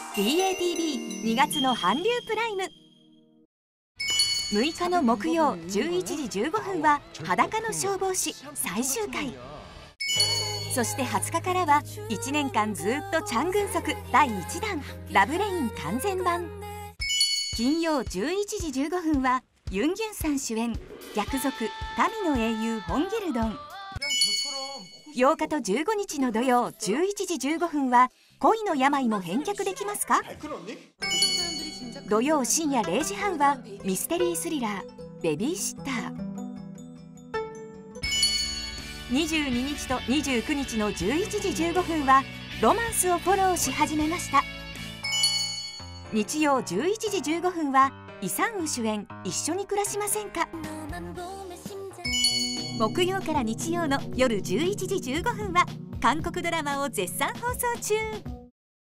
BATV2 月の韓流プライム。6日の木曜11時15分は裸の消防士最終回。そして20日からは1年間ずっとチャン・グンソク第1弾ラブレイン完全版。金曜11時15分はユン・ギュンさん主演逆賊民の英雄ホンギルドン。8日と15日の土曜11時15分は恋の病も返却できますか。土曜深夜0時半はミステリースリラーベビーシッター。22日と29日の11時15分はロマンスをフォローし始めました。日曜11時15分はイ・サンウ主演一緒に暮らしませんか。木曜から日曜の夜11時15分は韓国ドラマを絶賛放送中。